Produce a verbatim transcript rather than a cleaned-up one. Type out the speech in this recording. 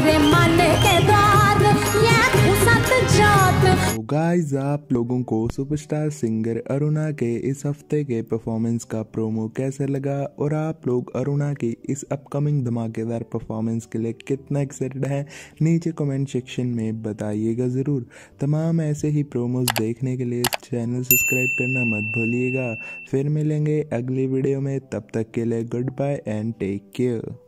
मेरे मन के द्वार ये घुसत जात। तो गाइस, आप लोगों को सुपरस्टार सिंगर अरुणा के इस हफ्ते के परफॉर्मेंस का प्रोमो कैसे लगा और आप लोग अरुणा की इस अपकमिंग धमाकेदार परफॉर्मेंस के लिए कितना एक्साइटेड हैं, नीचे कमेंट सेक्शन में बताइएगा ज़रूर। तमाम ऐसे ही प्रोमोस देखने के लिए इस चैनल सब्सक्राइब करना मत भूलिएगा। फिर मिलेंगे अगली वीडियो में, तब तक के लिए good bye and take care.